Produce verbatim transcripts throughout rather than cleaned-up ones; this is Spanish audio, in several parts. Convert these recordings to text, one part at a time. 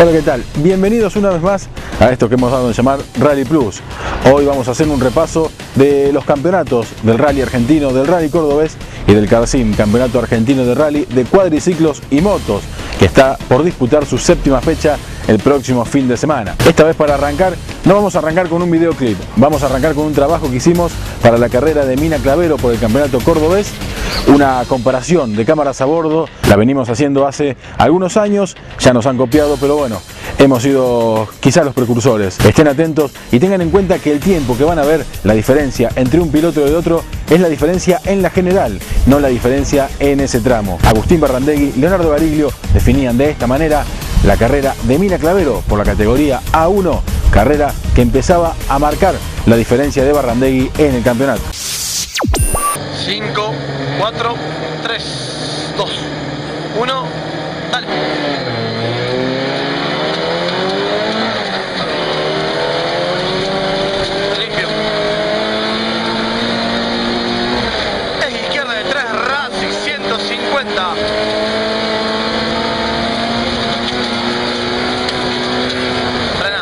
Hola, ¿qué tal? Bienvenidos una vez más a esto que hemos dado en llamar Rally Plus. Hoy vamos a hacer un repaso de los campeonatos del Rally argentino, del Rally cordobés y del CARSIM, Campeonato Argentino de Rally de Cuadriciclos y Motos, que está por disputar su séptima fecha el próximo fin de semana. Esta vez, para arrancar, no vamos a arrancar con un videoclip, vamos a arrancar con un trabajo que hicimos para la carrera de Mina Clavero por el Campeonato Cordobés, una comparación de cámaras a bordo. La venimos haciendo hace algunos años, ya nos han copiado, pero bueno, hemos sido quizás los precursores. Estén atentos y tengan en cuenta que el tiempo que van a ver, la diferencia entre un piloto y el otro, es la diferencia en la general, no la diferencia en ese tramo. Agustín Barrandegui y Leonardo Bariglio definían de esta manera la carrera de Mina Clavero por la categoría A uno, carrera que empezaba a marcar la diferencia de Barrandegui en el campeonato. cinco, cuatro, tres, dos, uno, dale. Limpio. Es izquierda de tres, Racing ciento cincuenta. Frena.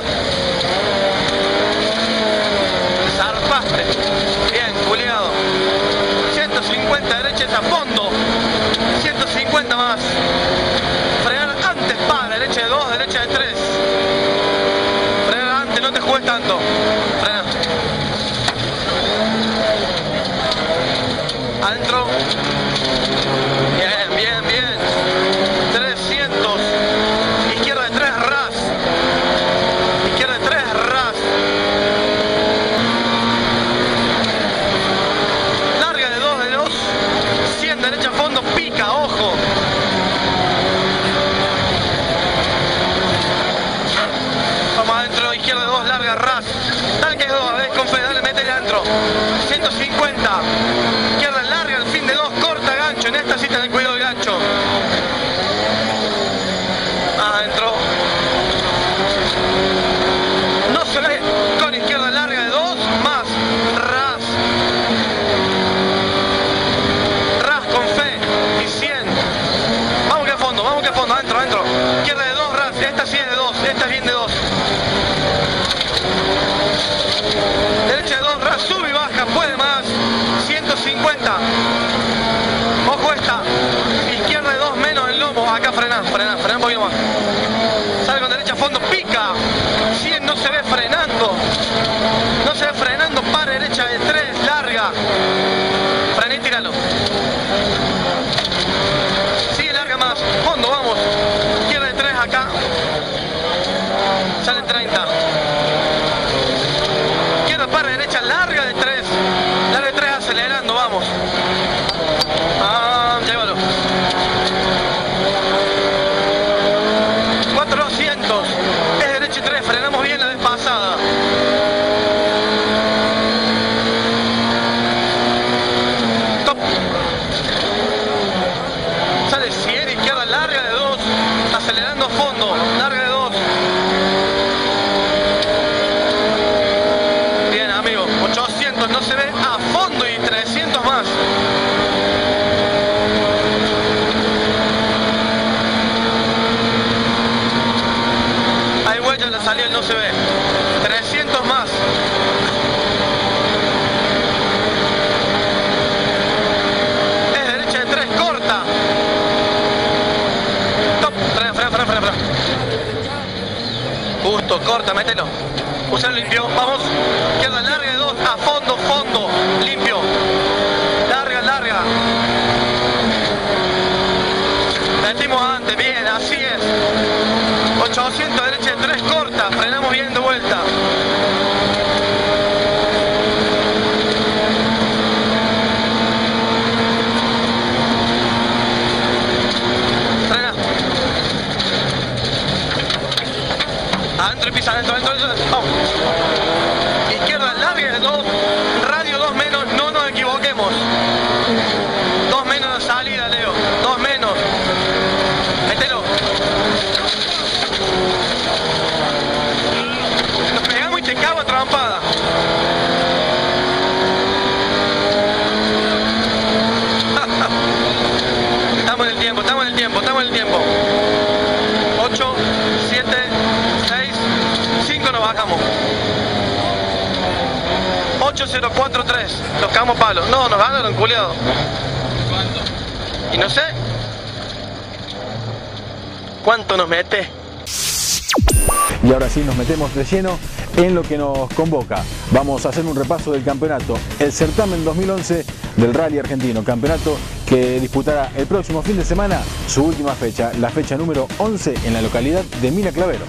Zarpaste. Bien, culiado. ciento cincuenta derecha a fondo, ciento cincuenta más, frenar antes, para, derecha de dos, derecha de tres, frenar antes, no te juegues tanto, frena, adentro, bien, bien, bien, trescientos, izquierda de tres, ras, izquierda de tres, ras, derecha a fondo, pica, ojo. Vamos adentro, izquierda dos, larga, ras. Dale que es dos, ves, con fe, dale, métele adentro. ciento cincuenta. Izquierda larga, al fin de dos, corta, gancho. En esta sí ten cuidado el gancho. Adentro. No se ve, con izquierda larga de dos, más, ras. Vamos que a fondo, adentro, adentro. Izquierda de dos, ras. Esta sí es de dos, esta es bien de dos. Derecha de dos, ras, sube y baja, puede más. ciento cincuenta. Ojo esta. Izquierda de dos, menos el lomo. Acá frena, frena, frena un poquito más. Sale con derecha a fondo, pica. cien, no se ve frenando. No se ve frenando, para derecha de tres, larga. Frené y tíralo. Más, fondo, vamos, izquierda de tres acá, sale treinta, izquierda para derecha, larga de tres, larga de tres, acelerando, vamos, ah, llévalo, cuatrocientos, es derecha y tres, frenamos bien la vez pasada. Larga de dos, acelerando a fondo, larga de dos. Bien, amigo, ochocientos, no se ve a fondo y trescientos más. Hay huella en la salida, no se ve. trescientos más. Es derecha de tres, corta. Frena, frena, frena. Justo, corta, mételo. Usalo limpio, vamos. Izquierda larga de dos, a fondo, fondo, limpio. Larga, larga. Metimos antes, bien, así es. ochocientos, derecha de tres, corta. Frenamos bien de vuelta. Adentro y pisa, adentro, adentro, adentro, vamos. Izquierda larga de dos, radio dos menos, no nos equivoquemos. Dos menos de salida, Leo, dos menos. Mételo. Nos pegamos y te cago a trampada. Estamos en el tiempo, estamos en el tiempo, estamos en el tiempo. ocho, siete, ocho cero cuatro tres. Tocamos palos. No, nos ganaron, culiado. ¿Cuánto? Y no sé. ¿Cuánto nos mete? Y ahora sí nos metemos de lleno en lo que nos convoca. Vamos a hacer un repaso del campeonato, el certamen dos mil once del Rally Argentino, campeonato que disputará el próximo fin de semana su última fecha, la fecha número once en la localidad de Mina Clavero.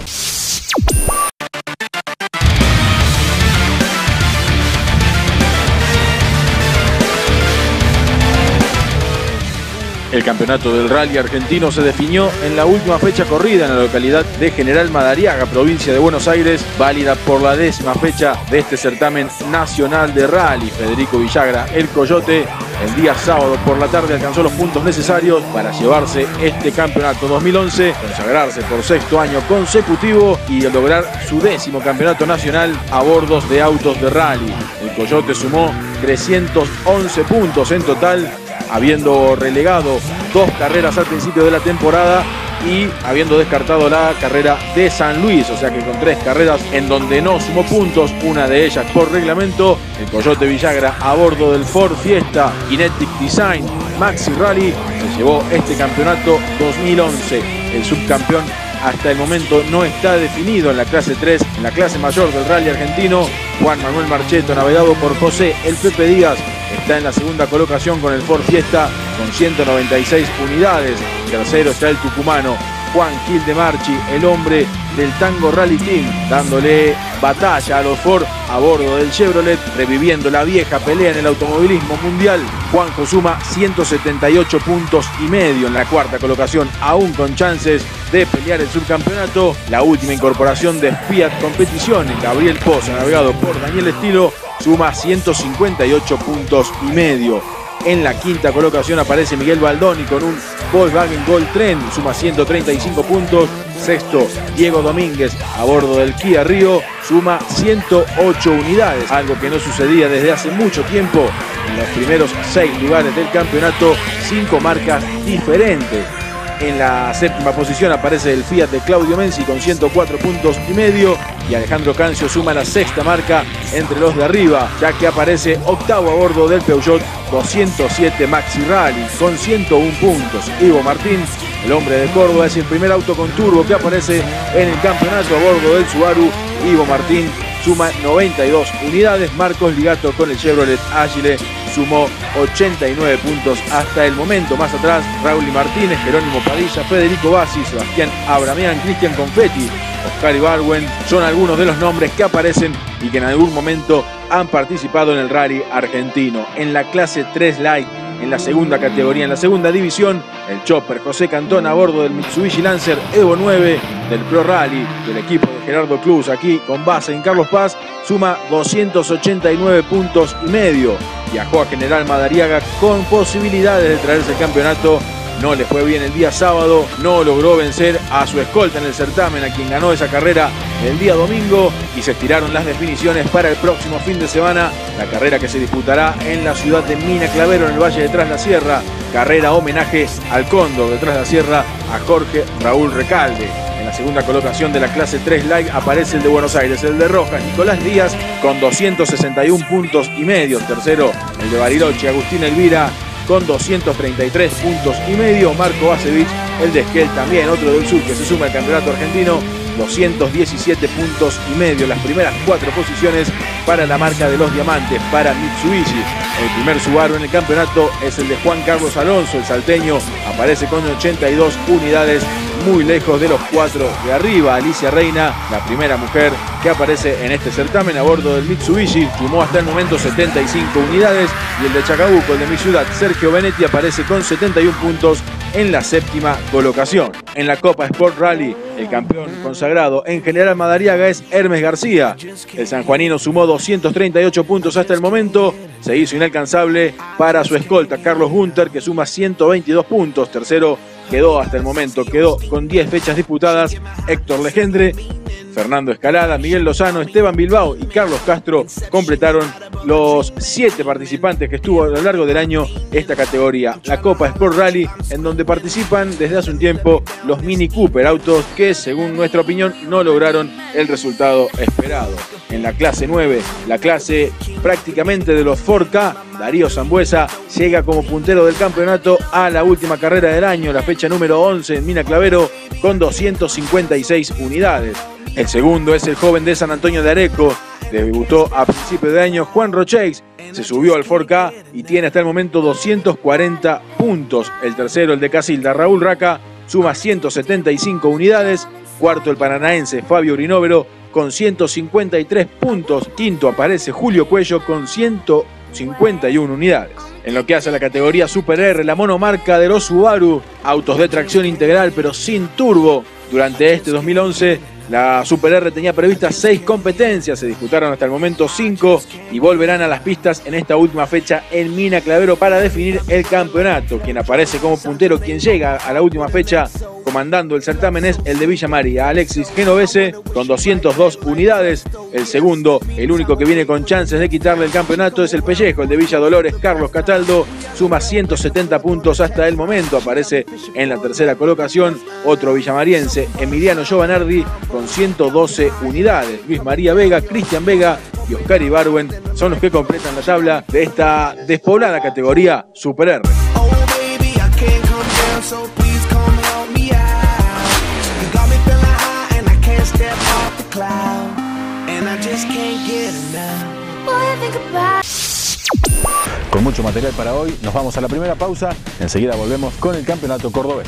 El campeonato del Rally Argentino se definió en la última fecha corrida en la localidad de General Madariaga, provincia de Buenos Aires, válida por la décima fecha de este certamen nacional de rally. Federico Villagra, el Coyote, el día sábado por la tarde alcanzó los puntos necesarios para llevarse este campeonato dos mil once, consagrarse por sexto año consecutivo y lograr su décimo campeonato nacional a bordos de autos de rally. El Coyote sumó trescientos once puntos en total, habiendo relegado dos carreras al principio de la temporada y habiendo descartado la carrera de San Luis, o sea que con tres carreras en donde no sumó puntos, una de ellas por reglamento, el Coyote Villagra a bordo del Ford Fiesta Kinetic Design Maxi Rally se llevó este campeonato dos mil once. El subcampeón hasta el momento no está definido en la clase tres, en la clase mayor del Rally Argentino. Juan Manuel Marcheto, navegado por José El Pepe Díaz, está en la segunda colocación con el Ford Fiesta con ciento noventa y seis unidades. Tercero está el tucumano Juan Gil de Marchi, el hombre del Tango Rally Team, dándole batalla a los Ford a bordo del Chevrolet, reviviendo la vieja pelea en el automovilismo mundial. Juanjo suma ciento setenta y ocho puntos y medio en la cuarta colocación, aún con chances de pelear el subcampeonato. La última incorporación de Fiat Competiciones, Gabriel Pozo, navegado por Daniel Estilo, suma ciento cincuenta y ocho puntos y medio. En la quinta colocación aparece Miguel Baldoni con un Volkswagen Gold Trend, suma ciento treinta y cinco puntos. Sexto, Diego Domínguez a bordo del Kia Rio, suma ciento ocho unidades, algo que no sucedía desde hace mucho tiempo. En los primeros seis lugares del campeonato, cinco marcas diferentes. En la séptima posición aparece el Fiat de Claudio Menzi con ciento cuatro puntos y medio y Alejandro Cancio suma la sexta marca entre los de arriba, ya que aparece octavo a bordo del Peugeot doscientos siete Maxi Rally con ciento uno puntos. Ivo Martín, el hombre de Córdoba, es el primer auto con turbo que aparece en el campeonato a bordo del Subaru. Ivo Martín suma noventa y dos unidades. Marcos Ligato con el Chevrolet Agile sumó ochenta y nueve puntos hasta el momento. Más atrás, Raúl Martínez, Jerónimo Padilla, Federico Bassi, Sebastián Abramián, Cristian Confetti, Oscar Ibarwen son algunos de los nombres que aparecen y que en algún momento han participado en el Rally Argentino. En la clase tres Light, en la segunda categoría, en la segunda división, el Chopper José Cantón a bordo del Mitsubishi Lancer Evo nueve del Pro Rally del equipo de Gerardo Cruz, aquí con base en Carlos Paz, suma doscientos ochenta y nueve puntos y medio. Viajó a General Madariaga con posibilidades de traerse el campeonato. No le fue bien el día sábado, no logró vencer a su escolta en el certamen, a quien ganó esa carrera el día domingo, y se estiraron las definiciones para el próximo fin de semana, la carrera que se disputará en la ciudad de Mina Clavero, en el Valle de Tras la Sierra, carrera homenaje al Cóndor de Tras la Sierra, a Jorge Raúl Recalde. En la segunda colocación de la clase tres Light aparece el de Buenos Aires, el de Rojas, Nicolás Díaz, con doscientos sesenta y uno puntos y medio. Tercero, el de Bariloche, Agustín Elvira, con doscientos treinta y tres puntos y medio. Marco Basevich, el de Esquel, también otro del sur que se suma al campeonato argentino, doscientos diecisiete puntos y medio. Las primeras cuatro posiciones para la marca de los diamantes, para Mitsubishi. El primer Subaru en el campeonato es el de Juan Carlos Alonso, el salteño, aparece con ochenta y dos unidades, muy lejos de los cuatro de arriba. Alicia Reina, la primera mujer que aparece en este certamen a bordo del Mitsubishi, sumó hasta el momento setenta y cinco unidades, y el de Chacabuco, el de mi ciudad, Sergio Benetti, aparece con setenta y uno puntos en la séptima colocación. En la Copa Sport Rally, el campeón consagrado en General Madariaga es Hermes García. El sanjuanino sumó doscientos treinta y ocho puntos hasta el momento, se hizo inalcanzable para su escolta Carlos Gunter, que suma ciento veintidós puntos. Tercero quedó hasta el momento, quedó con diez fechas disputadas Héctor Legendre. Fernando Escalada, Miguel Lozano, Esteban Bilbao y Carlos Castro completaron los siete participantes que estuvo a lo largo del año esta categoría, la Copa Sport Rally, en donde participan desde hace un tiempo los Mini Cooper, autos que según nuestra opinión no lograron el resultado esperado. En la clase nueve, la clase prácticamente de los cuatro K, Darío Zambuesa llega como puntero del campeonato a la última carrera del año, la fecha número once en Mina Clavero, con doscientas cincuenta y seis unidades. El segundo es el joven de San Antonio de Areco, debutó a principios de año, Juan Rocheis, se subió al cuatro K y tiene hasta el momento doscientos cuarenta puntos. El tercero, el de Casilda, Raúl Raca, suma ciento setenta y cinco unidades. Cuarto, el paranaense Fabio Urinovero con ciento cincuenta y tres puntos. Quinto aparece Julio Cuello con ciento cincuenta y una unidades. En lo que hace a la categoría Super R, la monomarca de los Subaru, autos de tracción integral pero sin turbo, durante este dos mil once la Super R tenía previstas seis competencias, se disputaron hasta el momento cinco y volverán a las pistas en esta última fecha en Mina Clavero para definir el campeonato. Quien aparece como puntero, quien llega a la última fecha comandando el certamen, es el de Villa María, Alexis Genovese, con doscientas dos unidades. El segundo, el único que viene con chances de quitarle el campeonato, es el Pellejo, el de Villa Dolores, Carlos Cataldo, suma ciento setenta puntos hasta el momento. Aparece en la tercera colocación otro villamariense, Emiliano Giovanardi, con ciento doce unidades. Luis María Vega, Cristian Vega y Oscar Ibarwen son los que completan la tabla de esta despoblada categoría Super R. Con mucho material para hoy, nos vamos a la primera pausa. Enseguida volvemos con el campeonato cordobés.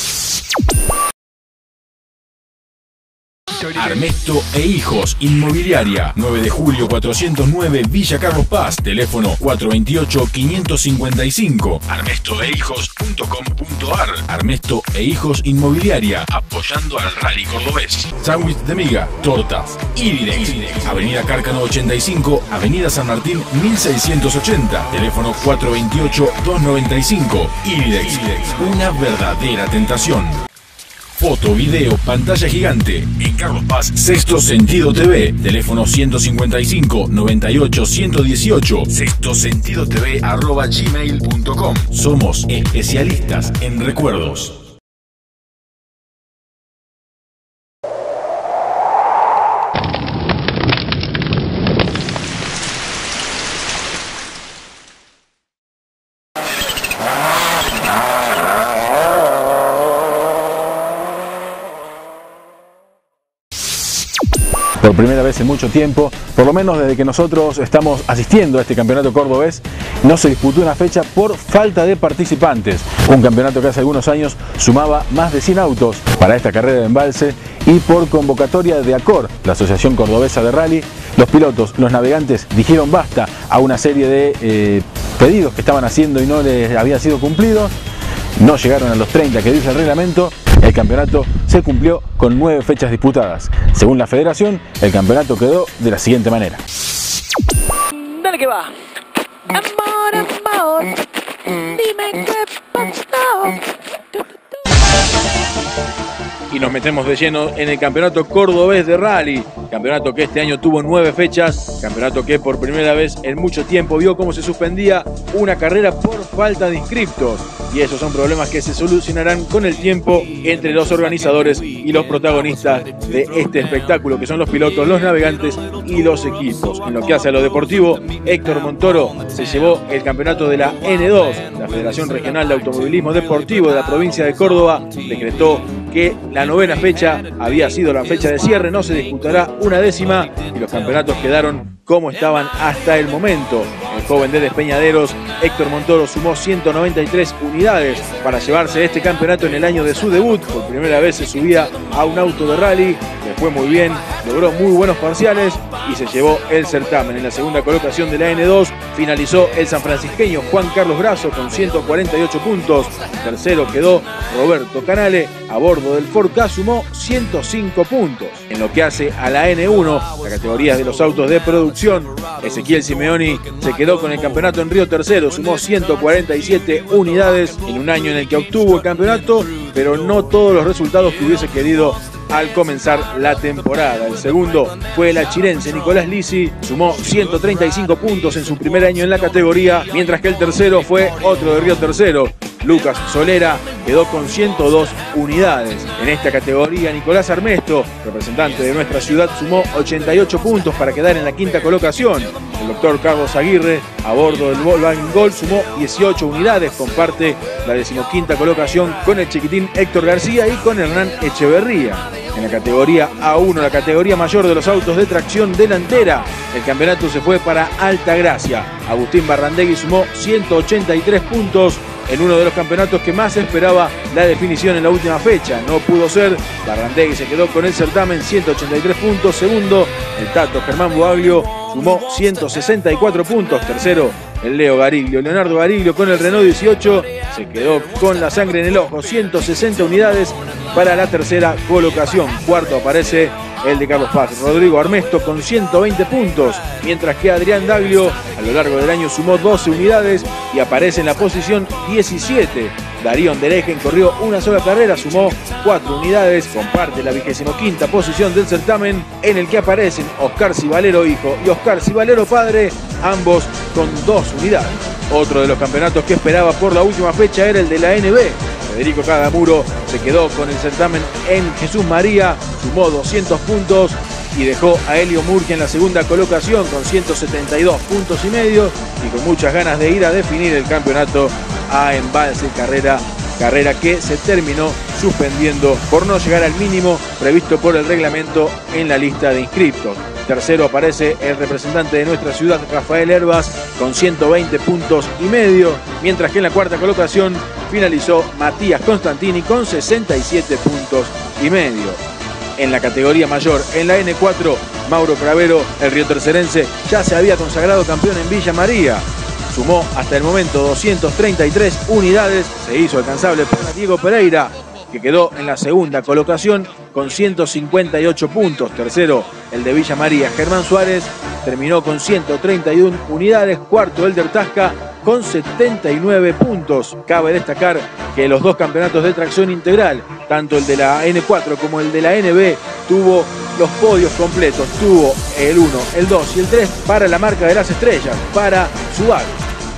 Armesto e Hijos Inmobiliaria, nueve de julio cuatrocientos nueve, Villa Carlos Paz, teléfono cuatro veintiocho, quinientos cincuenta y cinco, armesto e hijos punto com punto ar. Armesto e Hijos Inmobiliaria, apoyando al rally cordobés. Sándwich de miga, tortas, Iridex, Avenida Cárcano ochenta y cinco, Avenida San Martín mil seiscientos ochenta, teléfono cuatro veintiocho, doscientos noventa y cinco. Iridex, una verdadera tentación. Foto, video, pantalla gigante. En Carlos Paz, Sexto Sentido T V. Teléfono ciento cincuenta y cinco, noventa y ocho, ciento dieciocho. sexto sentido t v arroba gmail punto com. Somos especialistas en recuerdos. Por primera vez en mucho tiempo, por lo menos desde que nosotros estamos asistiendo a este campeonato cordobés, no se disputó una fecha por falta de participantes. Un campeonato que hace algunos años sumaba más de cien autos para esta carrera de embalse, y por convocatoria de ACOR, la Asociación Cordobesa de Rally, los pilotos, los navegantes dijeron basta a una serie de eh, pedidos que estaban haciendo y no les habían sido cumplidos. No llegaron a los treinta que dice el reglamento. El campeonato se cumplió con nueve fechas disputadas. Según la federación, el campeonato quedó de la siguiente manera. Dale que va. Amor, amor, dime qué pasó. Y nos metemos de lleno en el campeonato cordobés de rally, campeonato que este año tuvo nueve fechas, campeonato que por primera vez en mucho tiempo vio cómo se suspendía una carrera por falta de inscriptos, y esos son problemas que se solucionarán con el tiempo entre los organizadores y los protagonistas de este espectáculo, que son los pilotos, los navegantes y los equipos. En lo que hace a lo deportivo, Héctor Montoro se llevó el campeonato de la N dos, la Federación Regional de Automovilismo Deportivo de la provincia de Córdoba decretó que la novena fecha había sido la fecha de cierre, no se disputará una décima y los campeonatos quedaron como estaban hasta el momento. El joven de Despeñaderos, Héctor Montoro, sumó ciento noventa y tres unidades para llevarse este campeonato en el año de su debut. Por primera vez se subía a un auto de rally, le fue muy bien, logró muy buenos parciales y se llevó el certamen. En la segunda colocación de la N dos finalizó el sanfrancisqueño Juan Carlos Grasso con ciento cuarenta y ocho puntos. Tercero quedó Roberto Canale, a bordo del cuatro K sumó ciento cinco puntos. En lo que hace a la N uno, la categoría de los autos de producción, Ezequiel Simeoni se quedó con el campeonato en Río Tercero, sumó ciento cuarenta y siete unidades en un año en el que obtuvo el campeonato, pero no todos los resultados que hubiese querido al comenzar la temporada. El segundo fue el achirense Nicolás Lisi, sumó ciento treinta y cinco puntos en su primer año en la categoría, mientras que el tercero fue otro de Río Tercero, Lucas Solera, quedó con ciento dos unidades. En esta categoría, Nicolás Armesto, representante de nuestra ciudad, sumó ochenta y ocho puntos para quedar en la quinta colocación. El doctor Carlos Aguirre, a bordo del Volkswagen Gol, sumó dieciocho unidades, comparte la decimoquinta colocación con el chiquitín Héctor García y con Hernán Echeverría. En la categoría A uno, la categoría mayor de los autos de tracción delantera, el campeonato se fue para Altagracia. Agustín Barrandegui sumó ciento ochenta y tres puntos en uno de los campeonatos que más esperaba la definición en la última fecha. No pudo ser, Barrandegui se quedó con el certamen, ciento ochenta y tres puntos. Segundo, el Tato Germán Buaglio sumó ciento sesenta y cuatro puntos. Tercero, el Leo Gariglio. Leonardo Gariglio con el Renault dieciocho se quedó con la sangre en el ojo, ciento sesenta unidades para la tercera colocación. Cuarto aparece el de Carlos Paz, Rodrigo Armesto con ciento veinte puntos, mientras que Adrián Daglio a lo largo del año sumó doce unidades y aparece en la posición diecisiete. Darío Derejen corrió una sola carrera, sumó cuatro unidades, comparte la vigésimo quinta posición del certamen, en el que aparecen Oscar Cibalero hijo y Oscar Cibalero padre, ambos con dos unidades. Otro de los campeonatos que esperaba por la última fecha era el de la N B. Federico Cadamuro se quedó con el certamen en Jesús María, sumó doscientos puntos y dejó a Helio Murgia en la segunda colocación con ciento setenta y dos puntos y medio y con muchas ganas de ir a definir el campeonato a Embalse Carrera, carrera que se terminó suspendiendo por no llegar al mínimo previsto por el reglamento en la lista de inscriptos. Tercero aparece el representante de nuestra ciudad, Rafael Herbas, con ciento veinte puntos y medio, mientras que en la cuarta colocación finalizó Matías Constantini con sesenta y siete puntos y medio. En la categoría mayor, en la N cuatro, Mauro Cravero, el riotercerense, ya se había consagrado campeón en Villa María. Sumó hasta el momento doscientas treinta y tres unidades, se hizo alcanzable por Diego Pereira, que quedó en la segunda colocación con ciento cincuenta y ocho puntos. Tercero, el de Villa María, Germán Suárez, terminó con ciento treinta y una unidades. Cuarto, el de Tasca, con setenta y nueve puntos. Cabe destacar que los dos campeonatos de tracción integral, tanto el de la N cuatro como el de la N B, tuvo los podios completos. Tuvo el uno, el dos y el tres para la marca de las estrellas, para Subaru.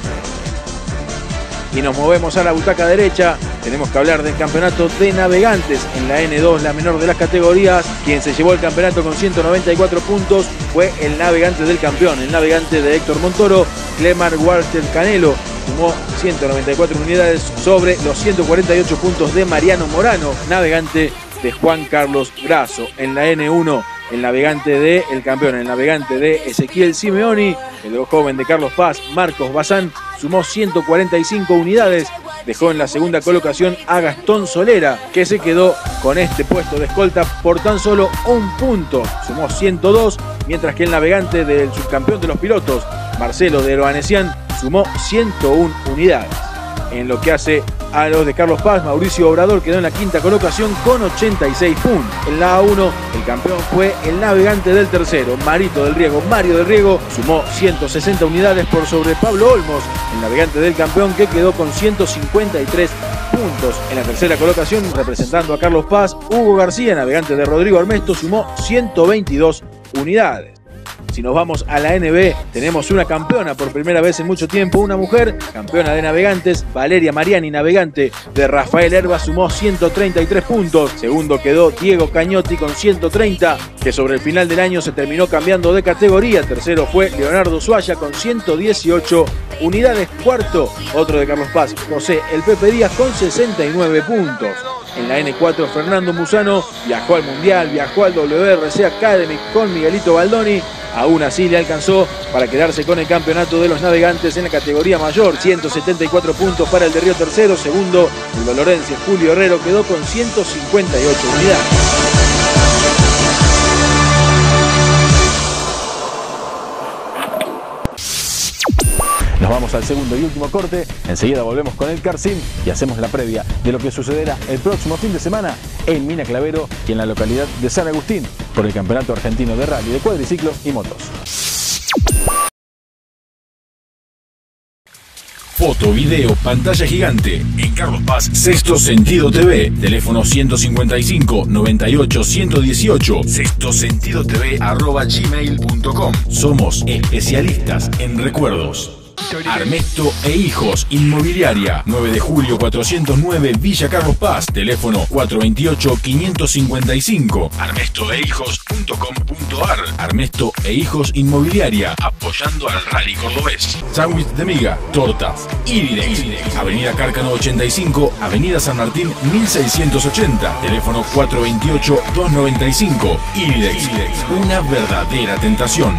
Y nos movemos a la butaca derecha. Tenemos que hablar del campeonato de navegantes en la N dos, la menor de las categorías. Quien se llevó el campeonato con ciento noventa y cuatro puntos fue el navegante del campeón, el navegante de Héctor Montoro, Clemar Walter Canelo. Sumó ciento noventa y cuatro unidades sobre los ciento cuarenta y ocho puntos de Mariano Morano, navegante de Juan Carlos Grasso. En la N uno, el navegante de el campeón, el navegante de Ezequiel Simeoni, el joven de Carlos Paz, Marcos Bazán, sumó ciento cuarenta y cinco unidades, dejó en la segunda colocación a Gastón Solera, que se quedó con este puesto de escolta por tan solo un punto, sumó ciento dos, mientras que el navegante del subcampeón de los pilotos, Marcelo de Eroanesian, sumó ciento una unidades. En lo que hace a los de Carlos Paz, Mauricio Obrador quedó en la quinta colocación con ochenta y seis puntos. En la A uno, el campeón fue el navegante del tercero, Marito del Riego. Mario del Riego sumó ciento sesenta unidades por sobre Pablo Olmos, el navegante del campeón, que quedó con ciento cincuenta y tres puntos. En la tercera colocación, representando a Carlos Paz, Hugo García, navegante de Rodrigo Armesto, sumó ciento veintidós unidades. Si nos vamos a la N B, tenemos una campeona por primera vez en mucho tiempo, una mujer, campeona de navegantes, Valeria Mariani, navegante de Rafael Herbas, sumó ciento treinta y tres puntos. Segundo quedó Diego Cañotti con ciento treinta, que sobre el final del año se terminó cambiando de categoría. Tercero fue Leonardo Suaya con ciento dieciocho unidades. Cuarto, otro de Carlos Paz, José El Pepe Díaz con sesenta y nueve puntos. En la N cuatro, Fernando Musano viajó al Mundial, viajó al W R C Academy con Miguelito Baldoni. Aún así le alcanzó para quedarse con el campeonato de los navegantes en la categoría mayor. ciento setenta y cuatro puntos para el de Río Tercero. Segundo, el dolorense Julio Herrero quedó con ciento cincuenta y ocho unidades. Nos vamos al segundo y último corte, enseguida volvemos con el Car Sim y hacemos la previa de lo que sucederá el próximo fin de semana en Mina Clavero y en la localidad de San Agustín por el Campeonato Argentino de Rally de Cuadriciclos y Motos. Foto, foto, video, pantalla gigante. En Carlos Paz, Sexto Sentido T V. Teléfono ciento cincuenta y cinco, noventa y ocho, ciento dieciocho. sexto sentido t v arroba gmail punto com. Somos especialistas en recuerdos. Armesto e Hijos Inmobiliaria, nueve de julio cuatrocientos nueve, Villa Carlos Paz. Teléfono cuatro veintiocho, quinientos cincuenta y cinco. armesto e hijos punto com punto ar. Armesto e Hijos Inmobiliaria, apoyando al rally cordobés. Sándwich de miga, tortas, Iridex. Avenida Cárcano ochenta y cinco, Avenida San Martín mil seiscientos ochenta. Teléfono cuatro veintiocho, doscientos noventa y cinco. Iridex, una verdadera tentación.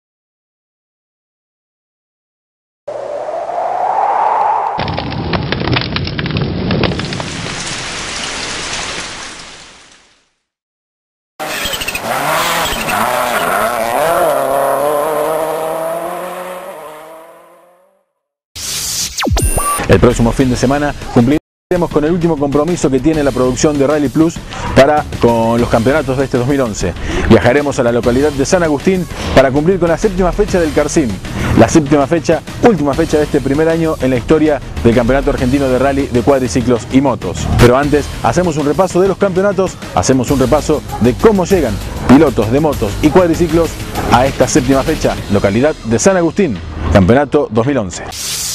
El próximo fin de semana cumpliremos con el último compromiso que tiene la producción de Rally Plus para con los campeonatos de este dos mil once. Viajaremos a la localidad de San Agustín para cumplir con la séptima fecha del Carsim, la séptima fecha, última fecha de este primer año en la historia del Campeonato Argentino de Rally de Cuadriciclos y Motos. Pero antes hacemos un repaso de los campeonatos, hacemos un repaso de cómo llegan pilotos de motos y cuadriciclos a esta séptima fecha, localidad de San Agustín, Campeonato dos mil once.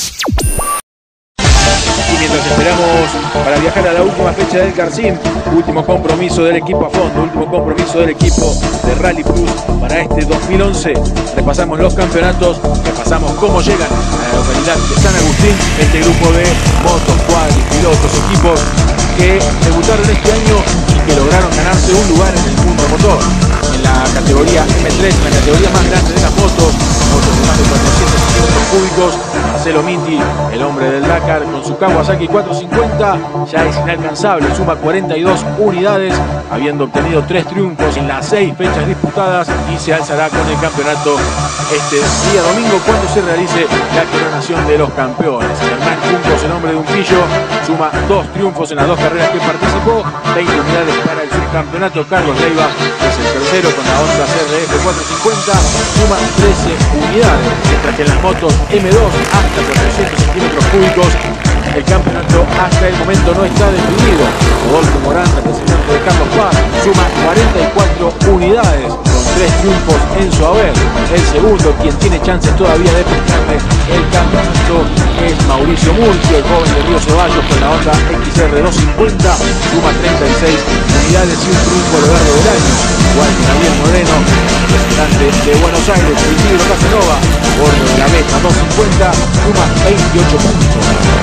Y mientras esperamos para viajar a la última fecha del Carsim, último compromiso del equipo a fondo, último compromiso del equipo de Rally Plus para este dos mil once, repasamos los campeonatos, repasamos cómo llegan a la localidad de San Agustín este grupo de motos, cuadris, pilotos, equipos que debutaron este año y que lograron ganarse un lugar en el mundo motor. En la categoría M tres, en la categoría más grande de las motos, motos de más de cuatrocientos centímetros cúbicos, Marcelo Minti, el hombre del Dakar, con su Kawasaki cuatrocientos cincuenta, ya es inalcanzable, suma cuarenta y dos unidades, habiendo obtenido tres triunfos en las seis fechas disputadas, y se alzará con el campeonato este día domingo cuando se realice la coronación de los campeones. Hernán Juncos, el hombre de Unquillo, suma dos triunfos en las dos carreras que participó, veinte unidades para el subcampeonato. Carlos Leiva es el tercero con la Honda C R F cuatrocientos cincuenta, suma trece unidades, mientras que en las motos M dos hasta cuatrocientos centímetros cúbicos el campeonato hasta el momento no está definido. Rodolfo Morán, representante de Carlos Paz, suma cuarenta y cuatro unidades con tres triunfos en su haber. El segundo, quien tiene chances todavía de pelearle el campeonato, es Mauricio Murcio, el joven de Río Ceballos, con la Honda X R doscientos cincuenta, suma treinta y seis unidades y un triunfo a lo largo del año. Igual que Javier Moreno, representante de Buenos Aires, el Isidro Casanova, a bordo de la Beta doscientos cincuenta, suma veintiocho puntos.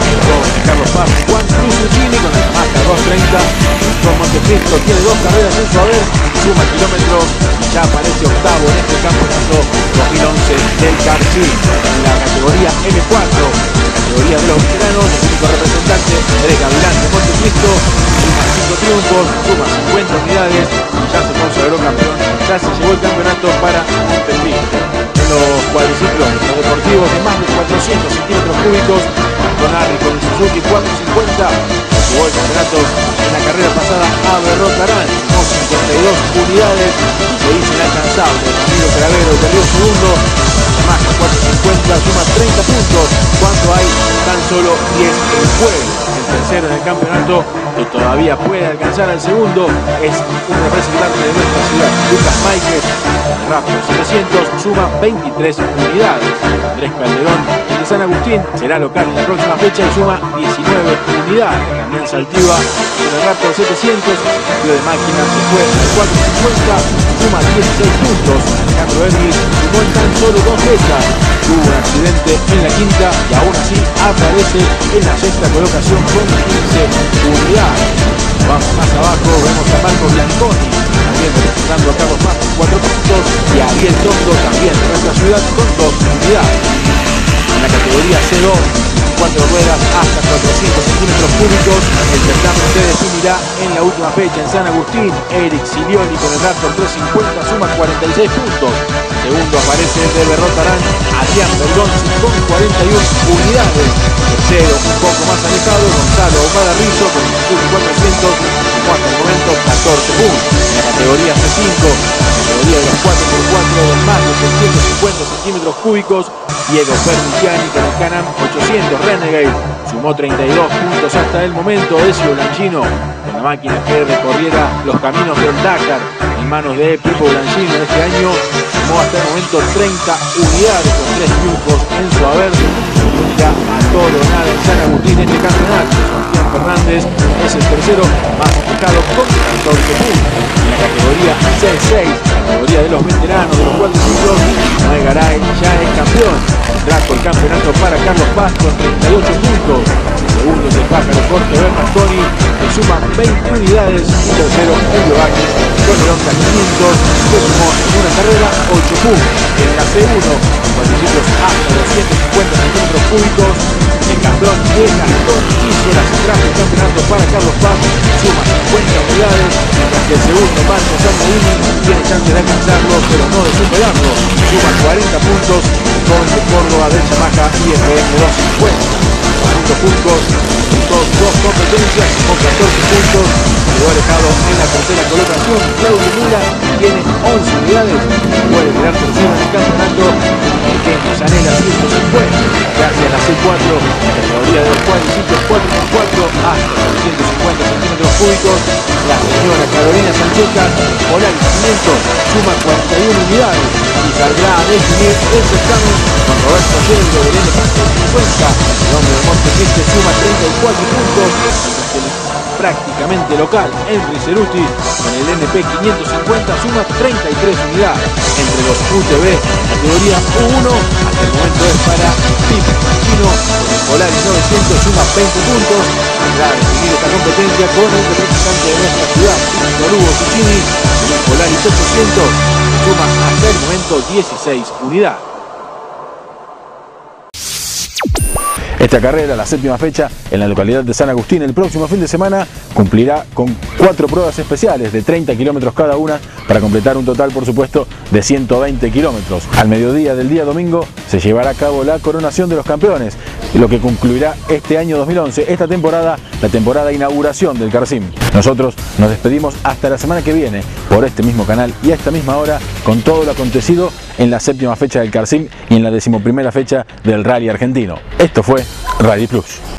Carlos Paz, Juan Cruz Uccini con la Yamaha doscientos treinta, con Montecristo tiene dos carreras en su haber, suma kilómetros, ya aparece octavo en este campeonato dos mil once del Carsim. En la categoría M cuatro, categoría de los veteranos, el único representante es Gavilán de Montecristo, suma cinco triunfos, suma cincuenta unidades, ya se consagró campeón, ya se llevó el campeonato para Montecristo. En los cuadriciclos, los deportivos de más de cuatrocientos centímetros cúbicos, con Harry con el Suzuki cuatrocientos cincuenta, jugó el campeonato en la carrera pasada a Berrotarán, con cincuenta y dos unidades, y se hizo inalcanzable. Ramiro Cravero, el Río Segundo, más de cuatrocientos cincuenta, suma treinta puntos, cuando hay tan solo diez en juego. El tercero en el campeonato, que todavía puede alcanzar al segundo, es un representante de nuestra ciudad, Lucas Máiquez, el Raptor setecientos, suma veintitrés unidades. Andrés Calderón, el de San Agustín, será local en la próxima fecha y suma diecinueve unidades. También Saltiva, con el Raptor setecientos, el sentido de máquina se fue al cuatrocientos cincuenta, suma dieciséis puntos. Alejandro Erlis sumó en tan solo dos fechas, tuvo un accidente en la quinta y aún así aparece en la sexta colocación con quince unidades. Vamos más abajo, vemos a Marco Bianconi, también representando a Carlos Paz con cuatro puntos, y a Ariel Tondo, también de nuestra ciudad, con dos unidades. En la categoría C dos, cuatro ruedas hasta cuatrocientos centímetros cúbicos, el certamen se definirá en la última fecha en San Agustín. Eric Silioni con el Raptor trescientos cincuenta suma cuarenta y seis puntos. Segundo aparece de Berrotarán Adrián Bergonzi con cuarenta y una unidades. Tercero, un poco más alejado, Gonzalo Madarrillo con Suzuki cuatrocientos, sumó hasta el momento catorce puntos. En la categoría C cinco, categoría de los cuatro por cuatro de más de seiscientos cincuenta centímetros cúbicos, Diego Pernichiani con el Can-Am ochocientos Renegade sumó treinta y dos puntos hasta el momento. Ezio Blanchino con la máquina que recorriera los caminos del Dakar en manos de Pipo Blanchino este año sumó hasta el momento treinta unidades con tres triunfos en su haber. Ya a todo o nada en San Agustín este campeonato. Sebastián Fernández es el tercero más destacado con catorce puntos. En la categoría C seis, categoría de los veteranos de los cuatriciclos, Noé Garay ya es campeón. Trajo el campeonato para Carlos Paz con treinta y ocho puntos. El segundo es el pájaro Jorge Bernasconi, que suma veinte unidades. Y tercero Elio Vázquez con el Honda quinientos, que sumó en una carrera ocho puntos. En la C uno, cuatriciclos hasta doscientos cincuenta centímetros cúbicos, el campeón de Gastón Isola se trajo el campeonato para Carlos Paz, suma cincuenta unidades, mientras que el segundo, Marcos Sandarini, tiene chance de alcanzarlo, pero no de superarlo, suma cuarenta puntos, el joven de Córdoba del Yamaha I F M doscientos cincuenta. cinco puntos, disputó dos competencias con catorce puntos, quedó alejado en la tercera colocación. Claudio Mura tiene once unidades, puede quedar tercero en el campeonato. El pequeño Zanella ciento cincuenta, gracias a la C cuatro, la categoría de los cuadriciclos cuatro por cuatro hasta trescientos cincuenta centímetros cúbicos. La señora Carolina Sancheca, Polaris quinientos, suma cuarenta y una unidades y saldrá a definir el certamen con Roberto Yeldo del N P cincuenta. El hombre de Montepiste suma treinta y cuatro puntos, mientras que el prácticamente local Henry Ceruti con el N P quinientos cincuenta suma treinta y tres unidades. Entre los U T V, categoría U uno, hasta el momento es para Pipo Chino, con el Polaris novecientos suma veinte puntos. Tendrá a definir esta competencia con el representante de nuestra ciudad, Víctor Hugo Ciccini, con el Polaris ochocientos, que suma hasta el momento dieciséis unidades. Esta carrera, la séptima fecha en la localidad de San Agustín, el próximo fin de semana cumplirá con cuatro pruebas especiales de treinta kilómetros cada una para completar un total, por supuesto, de ciento veinte kilómetros. Al mediodía del día domingo se llevará a cabo la coronación de los campeones, lo que concluirá este año dos mil once, esta temporada, la temporada de inauguración del Carsim. Nosotros nos despedimos hasta la semana que viene por este mismo canal y a esta misma hora con todo lo acontecido en la séptima fecha del Carsim y en la decimoprimera fecha del Rally argentino. Esto fue Rally Plus.